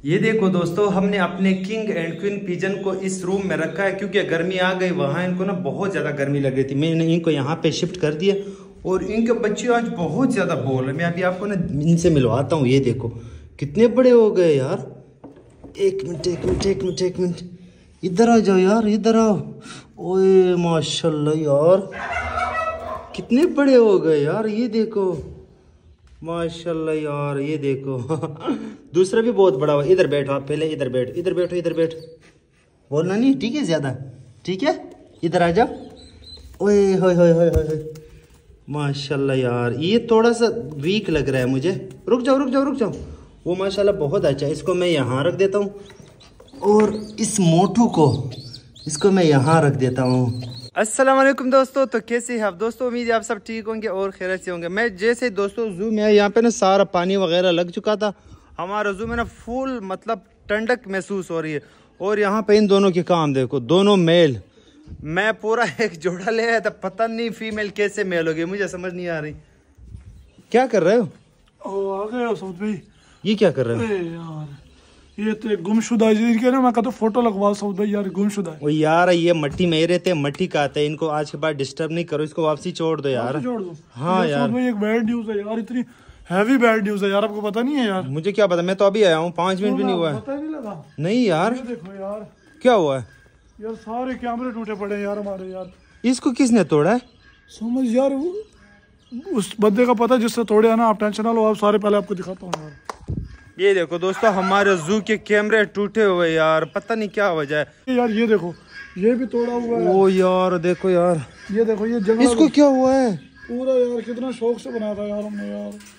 ये देखो दोस्तों, हमने अपने किंग एंड क्वीन पिजन को इस रूम में रखा है क्योंकि गर्मी आ गई। वहाँ इनको ना बहुत ज़्यादा गर्मी लग रही थी, मैंने इनको यहाँ पे शिफ्ट कर दिया और इनके बच्चे आज बहुत ज़्यादा बोल रहे। मैं अभी आपको ना इनसे मिलवाता हूँ। ये देखो कितने बड़े हो गए यार। एक मिनट, इधर आ जाओ यार, इधर आओ। ओए माशाल्लाह यार, कितने बड़े हो गए यार। ये देखो माशाल्लाह यार, ये देखो दूसरा भी बहुत बड़ा हुआ। इधर बैठो आप, पहले इधर बैठ। बोलना नहीं, ठीक है? ज़्यादा ठीक है, इधर आ जाओ। ओए होए माशाल्लाह यार, ये थोड़ा सा वीक लग रहा है मुझे। रुक जाओ। वो माशाल्लाह बहुत अच्छा है। इसको मैं यहाँ रख देता हूँ और इस मोटू को इसको मैं यहाँ रख देता हूँ। अस्सलाम वालेकुम दोस्तों, तो कैसे हैं आप दोस्तों? उम्मीद है आप सब ठीक होंगे और खैरियत से होंगे। मैं जैसे दोस्तों जू में यहाँ पे ना सारा पानी वगैरह लग चुका था। हमारा जू में ना फुल मतलब ठंडक महसूस हो रही है। और यहाँ पे इन दोनों के काम देखो, दोनों मेल। मैं पूरा एक जोड़ा ले आया था, पता नहीं फीमेल कैसे मेल हो गई, मुझे समझ नहीं आ रही। क्या कर रहे हो? आ गए हो सऊद भाई। ये क्या कर रहे हो? यार ये तो गुमशुदा है ना, मैं कहता फोटो लगवा सऊद भाई। यार गुमशुदा है। ओ यार, ये मट्टी में रहते, मट्टी का आते हैं। इनको आज के बाद डिस्टर्ब नहीं करो, इसको वापसी छोड़ दो यार। छोड़ दो। हाँ यार भाई एक बैड न्यूज है यार, इतनी हैवी बैड न्यूज है यार, आपको पता नहीं है यार? मुझे क्या पता, मैं तो अभी आया हूँ, 5 मिनट भी नहीं हुआ है। पता ही नहीं लगा। नहीं यार, ये देखो यार, क्या हुआ है यार सारे कैमरे टूटे पड़े हैं यार हमारे यार। इसको किसने तोड़ा है? समझ यार, उस बंदे का पता जिससे तोड़े है ना। आप टेंशन ना लो, आप सारे पहले आपको दिखाता हूँ यार। ये देखो दोस्तों, हमारे जू के कैमरे टूटे हुए यार, पता नहीं क्या वजह है यार। ये देखो, ये भी तोड़ा हुआ है। ओ यार देखो यार, ये देखो, ये जगह इसको क्या हुआ है पूरा यार, कितना शौक से बनाया था यार हमने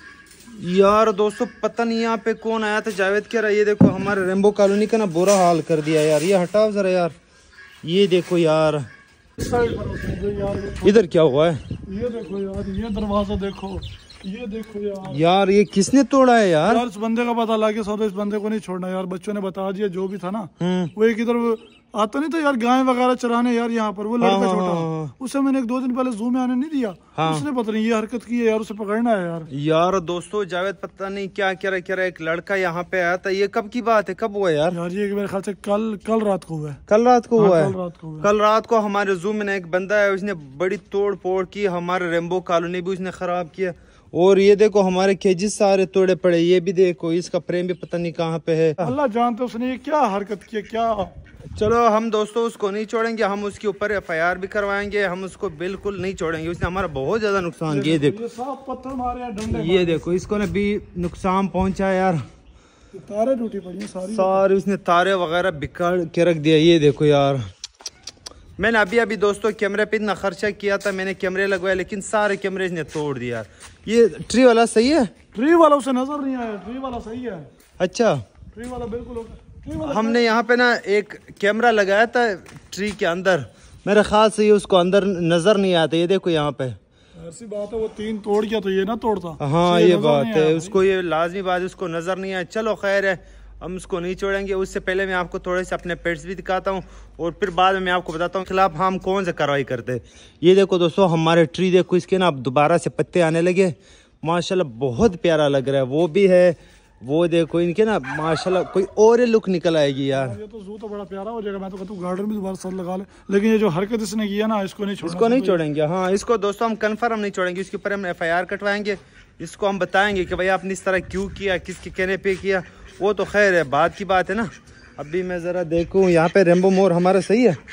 यार दोस्तों पता नहीं यहाँ पे कौन आया था, जावेद कह रहा है। ये देखो हमारे रेम्बो कॉलोनी का ना बुरा हाल कर दिया यार। ये हटाओ जरा यार। ये देखो यार, इधर क्या हुआ है? ये देखो यार, ये दरवाजा देखो, ये देखो यार ये किसने तोड़ा है यार? इस बंदे का पता लगे सौ, इस बंदे को नहीं छोड़ना यार। बच्चों ने बता दिया, जो भी था ना वो एक इधर आता नहीं था यार, गाय वगैरह चराने यार यहाँ पर। वो लड़का छोटा, उसे मैंने 1-2 दिन पहले जू में आने नहीं दिया। उसने पता नहीं ये हरकत की है यार, उसे पकड़ना है यार। यार दोस्तों जावेद पता नहीं क्या कह रहा है। एक लड़का यहाँ पे आया था। ये कब की बात है, कब हुआ यार? यार ये मेरे ख्याल से कल रात को हुआ है। कल रात को हुआ है? कल रात को हमारे जू में एक बंदा है, उसने बड़ी तोड़ फोड़ की। हमारे रेम्बो कॉलोनी भी उसने खराब किया। और ये देखो हमारे केजेस सारे तोड़े पड़े। ये भी देखो, इसका प्रेम भी पता नहीं कहाँ पे है। अल्लाह जानते उसने ये क्या हरकत की, क्या। चलो हम दोस्तों उसको नहीं छोड़ेंगे, हम उसके ऊपर FIR भी करवाएंगे। हम उसको बिल्कुल नहीं छोड़ेंगे, उसने हमारा बहुत ज्यादा नुकसान किया। ये देखो, पत्थर मारे हैं, डंडे। ये देखो इसको ना भी नुकसान पहुंचा यार। तारे टूटी पड़ी सारी उसने तारे वगैरह बिगाड़ के रख दिया। ये देखो यार, मैंने अभी दोस्तों कैमरे पे इतना खर्चा किया था, मैंने कैमरे लगवाए, लेकिन सारे कैमरे इसने तोड़ दिया यार। ये ट्री वाला सही है? ट्री वाला उसे नजर नहीं आया, ट्री वाला सही है। अच्छा, ट्री वाला बिल्कुल। हमने यहाँ पे ना एक कैमरा लगाया था ट्री के अंदर, मेरे ख्याल से ये उसको अंदर नजर नहीं आता। ये देखो यहाँ पे, ऐसी बात है वो 3 तोड़ गया तो ये ना तोड़ता। हाँ ये बात है, उसको ये लाजमी बात है, उसको नजर नहीं आया। चलो खैर है, हम उसको नहीं छोड़ेंगे। उससे पहले मैं आपको थोड़े से अपने पेट्स भी दिखाता हूँ और फिर बाद में मैं आपको बताता हूँ खिलाफ हम कौन सा कार्रवाई करते हैं। ये देखो दोस्तों, हमारे ट्री देखो, इसके ना अब दोबारा से पत्ते आने लगे माशाल्लाह, बहुत प्यारा लग रहा है। वो भी है, वो देखो इनके ना माशाल्लाह कोई और ही लुक निकल आएगी यार। ये तो जू तो बड़ा प्यारा हो जाएगा। मैं तो कहता हूँ गार्डन भी दोबारा साथ लगा ले, लेकिन ये जो हरकत इसने की है ना, इसको नहीं छोड़ेंगे। हाँ इसको दोस्तों हम कन्फर्म नहीं छोड़ेंगे, इसके ऊपर हम FIR कटवाएंगे। इसको हम बताएंगे कि भाई आपने इस तरह क्यों किया, किसके कहने पे किया। वो तो खैर है, बात की बात है ना। अभी मैं जरा देखूं यहाँ पे रेम्बो मोर हमारा सही है।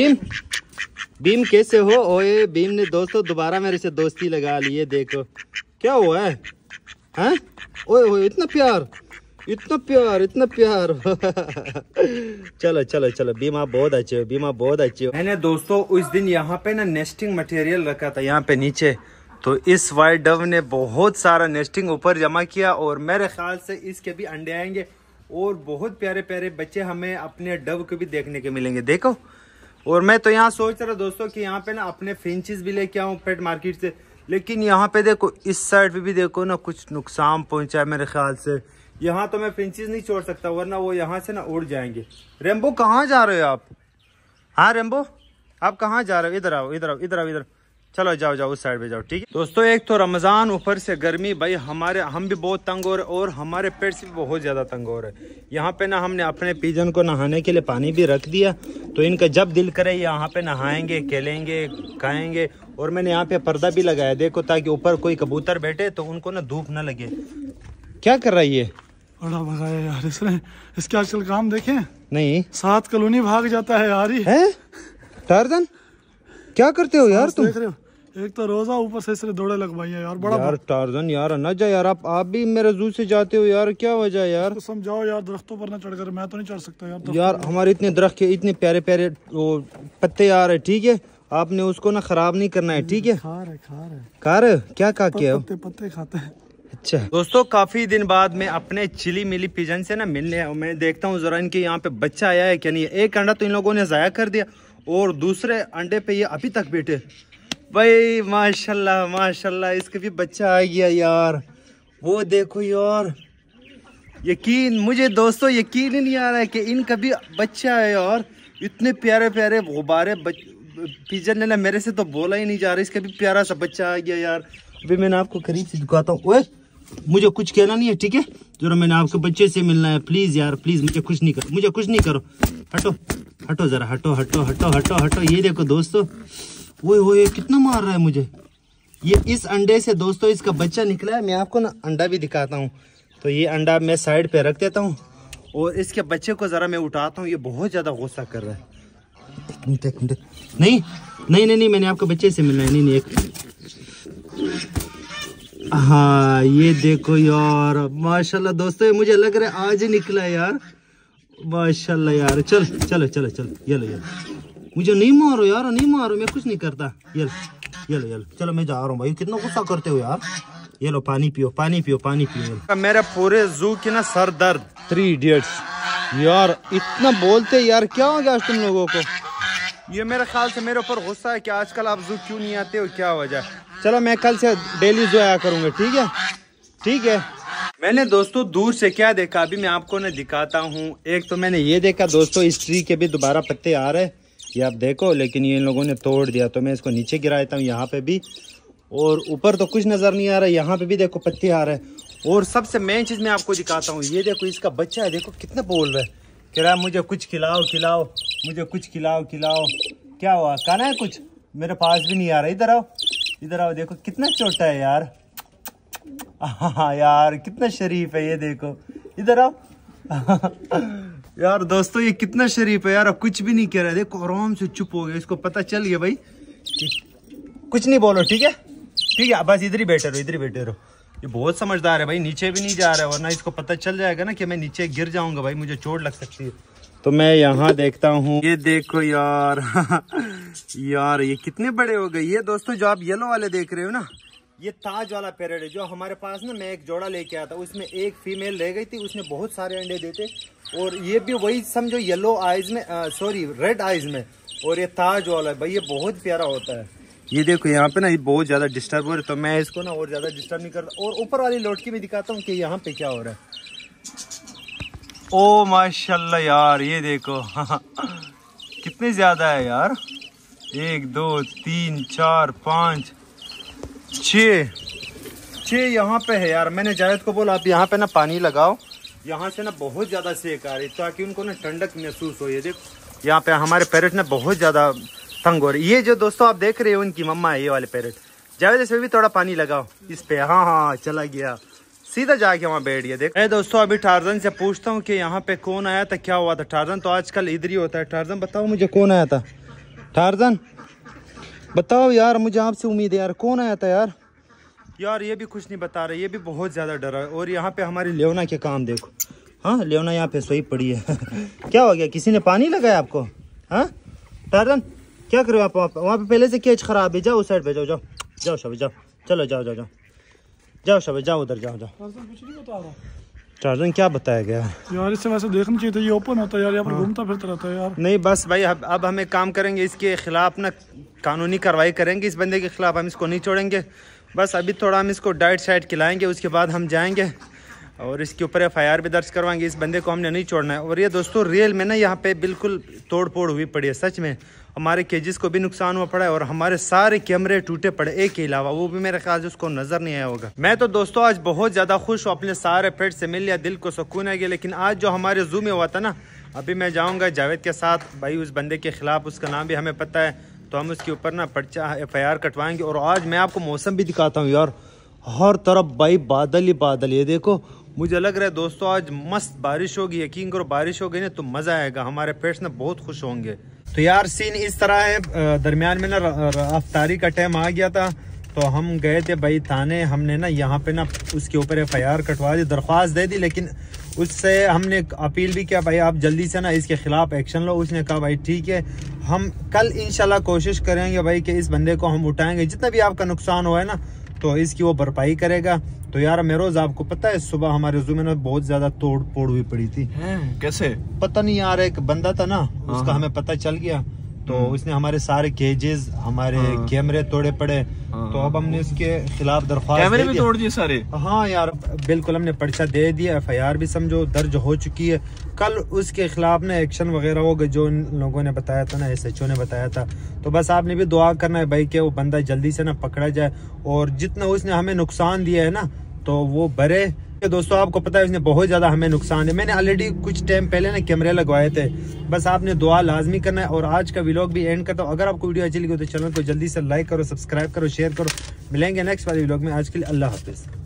भीम कैसे हो? ओए भीम ने दोस्तों दोबारा मेरे से दोस्ती लगा ली है। देखो क्या हुआ है, हैं? ओए इतना प्यार चलो भीम आप बहुत अच्छे हो। मैंने दोस्तों उस दिन यहाँ पे ना नेस्टिंग मटेरियल रखा था यहाँ पे नीचे, तो इस वाइट डव ने बहुत सारा नेस्टिंग ऊपर जमा किया और मेरे ख्याल से इसके भी अंडे आएंगे और बहुत प्यारे प्यारे बच्चे हमें अपने डव को भी देखने के मिलेंगे। देखो, और मैं तो यहाँ सोच रहा दोस्तों कि यहाँ पे ना अपने फिंचेस भी लेके आऊँ पेट मार्केट से, लेकिन यहाँ पे देखो इस साइड पे भी देखो ना कुछ नुकसान पहुंचा है मेरे ख्याल से। यहाँ तो मैं फिंचेस नहीं छोड़ सकता, वरना वो यहाँ से ना उड़ जाएंगे। रेम्बो कहाँ जा रहे हो आप? हाँ रेम्बो, आप कहाँ जा रहे हो? इधर आओ। चलो जाओ जाओ उस साइड पे जाओ, ठीक है दोस्तों। एक तो रमजान, ऊपर से गर्मी भाई, हम भी बहुत तंग हो रहे और हमारे पेट से भी बहुत ज्यादा तंग हो रहे हैं। यहाँ पे ना हमने अपने पिजन को नहाने के लिए पानी भी रख दिया, तो इनका जब दिल करे यहाँ पे नहाएंगे, खेलेंगे, खाएंगे। और मैंने यहाँ पे पर्दा भी लगाया देखो, ताकि ऊपर कोई कबूतर बैठे तो उनको ना धूप ना लगे। क्या कर रहा है ये? बड़ा भगाया यार इसने, इसके आजकल काम देखे नहीं, 7 कॉलोनी भाग जाता है यार ही है। टार्जन क्या करते हो यार तुम? देख रहे हो, एक तो रोजा, ऊपर से इसने दौड़े लगवाई है यार। बड़ा यार टार्जन यार ना जा यार, आप भी मेरे जू से जाते हो यार, क्या वजह यार? तो समझाओ यार, दरख्तों पर ना चढ़कर, मैं तो नहीं चढ़ सकता यार। यार हमारे इतने दरख्त के इतने प्यारे प्यारे वो पत्ते आ रहे, ठीक है, आपने उसको ना खराब नहीं करना है, ठीक है? खा रहे क्या खा के? पत्ते खाते हैं। अच्छा दोस्तों, काफी दिन बाद मैं अपने चिली मिली पिजन से ना मिलने, मैं देखता हूँ जरा इनके यहाँ पे बच्चा आया है क्या नहीं। एक अंडा तो इन लोगों ने जाया कर दिया और दूसरे अंडे पे ये अभी तक बैठे भाई। माशाल्लाह माशाल्लाह, इसका भी बच्चा आ गया यार। वो देखो यार, मुझे दोस्तों यकीन ही नहीं आ रहा है कि इनका भी बच्चा है यार। इतने प्यारे प्यारे गुब्बारे पिजन ने ना, मेरे से तो बोला ही नहीं जा रहा, इसका भी प्यारा सा बच्चा आ गया यार। अभी मैंने आपको करीब से दिखाता हूँ। ओए मुझे कुछ कहना नहीं है, ठीक है? जरा मैंने आपके बच्चे से मिलना है, प्लीज यार प्लीज, मुझे कुछ नहीं करो, हटो हटो जरा, हटो हटो हटो हटो हटो। ये देखो दोस्तों, वो कितना मार रहा है मुझे। ये इस अंडे से दोस्तों इसका बच्चा निकला है। मैं आपको ना अंडा भी दिखाता हूँ। तो ये अंडा मैं साइड पे रख देता हूँ और इसके बच्चे को जरा मैं उठाता हूँ। ये बहुत ज्यादा गुस्सा कर रहा है। एक मिनट, नहीं, मैंने आपके बच्चे से मिलना है। नहीं, हाँ ये देखो यार, माशाल्लाह दोस्तों, मुझे लग रहा है आज ही निकला है यार, माशाल्लाह यार। चलो ये मुझे नहीं मारो यार, नहीं मारो, मैं कुछ नहीं करता। ये चलो मैं जा रहा हूँ भाई। कितना गुस्सा करते हो यार। ये लो पानी पियो। मेरे पूरे जू की ना सर दर्द। 3 इडियट्स यार, इतना बोलते यार, क्या हो गया आज तुम लोगों को? ये मेरे ख्याल से मेरे ऊपर गुस्सा है कि आजकल आप जू क्यों नहीं आते हो, क्या वजह? चलो मैं कल से डेली जू आया करूंगा, ठीक है। मैंने दोस्तों दूर से क्या देखा, अभी मैं आपको ना दिखाता हूँ। एक तो मैंने ये देखा दोस्तों, इस ट्री के भी दोबारा पत्ते आ रहे, ये आप देखो, लेकिन ये इन लोगों ने तोड़ दिया, तो मैं इसको नीचे गिरा देता हूँ। यहाँ पे भी, और ऊपर तो कुछ नजर नहीं आ रहा, यहाँ पे भी देखो पत्ते आ रहे हैं। और सबसे मेन चीज मैं आपको दिखाता हूँ, ये देखो इसका बच्चा है, देखो कितना बोल रहा है, कह रहा है मुझे कुछ खिलाओ, मुझे कुछ खिलाओ। क्या हुआ, खाना है कुछ? मेरे पास भी नहीं आ रहा। इधर आओ, देखो कितना छोटा है यार। हाँ यार, कितना शरीफ है ये देखो, इधर आओ। यार दोस्तों, ये कितना शरीफ है यार, अब कुछ भी नहीं कह रहा है। देखो आराम से चुप हो गया, इसको पता चल गया भाई, कुछ नहीं बोलो, ठीक है, बस इधर ही बैठे रहो। ये बहुत समझदार है भाई, नीचे भी नहीं जा रहा है, वरना इसको पता चल जाएगा ना कि मैं नीचे गिर जाऊंगा भाई, मुझे चोट लग सकती है। तो मैं यहाँ देखता हूँ, ये देखो यार। यार ये कितने बड़े हो गए। ये दोस्तों जो आप येलो वाले देख रहे हो ना, ये ताज वाला पैरेट है, जो हमारे पास ना मैं एक जोड़ा लेके आया था, उसमें एक फीमेल रह गई थी, उसने बहुत सारे अंडे देते। और ये भी वही समझो येलो आइज में, रेड आइज में। और ये ताज वाला है भाई, ये बहुत प्यारा होता है। ये देखो यहाँ पे ना, ये बहुत ज्यादा डिस्टर्ब हो रहा है, तो मैं इसको ना और ज्यादा डिस्टर्ब नहीं करता। और ऊपर वाली लोटकी में दिखाता हूँ कि यहाँ पे क्या हो रहा है। ओ माशाल्लाह यार, ये देखो। कितने ज्यादा है यार, 1 2 3 4 5 6 यहाँ पे है यार। मैंने जायद को बोला आप यहाँ पे ना पानी लगाओ, यहाँ से ना बहुत ज्यादा सेक आ रही, ताकि उनको ना ठंडक महसूस हो। ये देखो यहाँ पे हमारे पैरेट ना बहुत ज्यादा तंग हो रही। ये जो दोस्तों आप देख रहे हो, उनकी मम्मा है ये वाले पैरेट। जावेद इसमें भी थोड़ा पानी लगाओ इस पे। हाँ चला गया, सीधा जाके वहाँ बैठ गया। देख दोस्तों, अभी टार्जन से पूछता हूँ कि यहाँ पे कौन आया था, क्या हुआ था। टार्जन तो आजकल इधर ही होता है। टार्जन बताओ मुझे, कौन आया था? टार्जन बताओ यार, मुझे आपसे उम्मीद है यार, कौन आया था यार? यार ये भी कुछ नहीं बता रहे, ये भी बहुत ज्यादा डरा है। और यहाँ पे हमारी लेवना के काम देखो। हाँ लेवना यहाँ पे सोई पड़ी है। क्या हो गया, किसी ने पानी लगाया आपको? हाँ टार्जन क्या करो आप वहाँ पे? पहले से केज खराब है, जाओ उस साइड पे, जाओ शबे, जाओ, चलो जाओ शबे, जाओ उधर, जाओ। कुछ नहीं बता रहा टार्जन, क्या बताया गया यार? इससे वैसे देखना चाहिए था, ये ओपन होता है यार, यहाँ पर घूमता फिरता रहता है यार। नहीं बस भाई, अब हम एक काम करेंगे, इसके खिलाफ ना कानूनी कार्रवाई करेंगे। इस बंदे के खिलाफ हम इसको नहीं छोड़ेंगे। बस अभी थोड़ा हम इसको डाइट शाइट खिलाएंगे, उसके बाद हम जाएंगे और इसके ऊपर FIR भी दर्ज करवाएंगे। इस बंदे को हमने नहीं छोड़ना है। और ये दोस्तों रियल में ना यहाँ पे बिल्कुल तोड़ फोड़ हुई पड़ी है, सच में हमारे केजेस को भी नुकसान हुआ पड़ा है और हमारे सारे कैमरे टूटे पड़े, एक के अलावा, वो भी मेरे ख्याल से उसको नजर नहीं आया होगा। मैं तो दोस्तों आज बहुत ज्यादा खुश हूँ, अपने सारे पेट से मिल लिया, दिल को सुकून आ गया। लेकिन आज जो हमारे जू में हुआ था ना, अभी मैं जाऊँगा जावेद के साथ, भाई उस बंदे के खिलाफ, उसका नाम भी हमें पता है, तो हम उसके ऊपर ना पर्चा FIR कटवाएंगे। और आज मैं आपको मौसम भी दिखाता हूँ यार, हर तरफ भाई बादल ही बादल। ये देखो, मुझे लग रहा है दोस्तों आज मस्त बारिश होगी, यकीन करो बारिश हो गई ना तो मज़ा आएगा, हमारे पेट्स ना बहुत खुश होंगे। तो यार सीन इस तरह है, दरमियान में ना अफ्तारी का टाइम आ गया था, तो हम गए थे भाई थाने, हमने ना यहाँ पे ना उसके ऊपर FIR कटवा दी, दरख्वास्त दे दी, लेकिन उससे हमने अपील भी किया भाई आप जल्दी से ना इसके खिलाफ एक्शन लो। उसने कहा भाई ठीक है, हम कल इंशाल्लाह कोशिश करेंगे भाई कि इस बंदे को हम उठाएंगे, जितना भी आपका नुकसान हुआ है ना तो इसकी वो भरपाई करेगा। तो यार मेरोज आपको पता है सुबह हमारे जू में ना बहुत ज्यादा तोड़ फोड़ हुई पड़ी थी। कैसे पता नहीं यार, एक बंदा था ना उसका हमें पता चल गया, तो उसने हमारे सारे केजेस, हमारे कैमरे तोड़े पड़े, तो अब हमने इसके खिलाफ दरख्वास्त कैमरे भी तोड़ दिए सारे। हाँ यार बिल्कुल, हमने पर्चा दे दिया, FIR भी समझो दर्ज हो चुकी है। कल उसके खिलाफ ना एक्शन वगैरह होगा, जो इन लोगों ने बताया था ना, SHO ने बताया था। तो बस आपने भी दुआ करना है भाई कि वो बंदा जल्दी से ना पकड़ा जाए, और जितना उसने हमें नुकसान दिया है ना तो वो भरे। दोस्तों आपको पता है उसने बहुत ज्यादा हमें नुकसान है, मैंने ऑलरेडी कुछ टाइम पहले ना कैमरे लगवाए थे। बस आपने दुआ लाजमी करना है। और आज का व्लॉग भी एंड करता हूँ। अगर आपको वीडियो अच्छी लगी तो चैनल को जल्दी से लाइक करो, सब्सक्राइब करो, शेयर करो। मिलेंगे नेक्स्ट वाले व्लॉग में, आज के लिए अल्लाह हाफिज।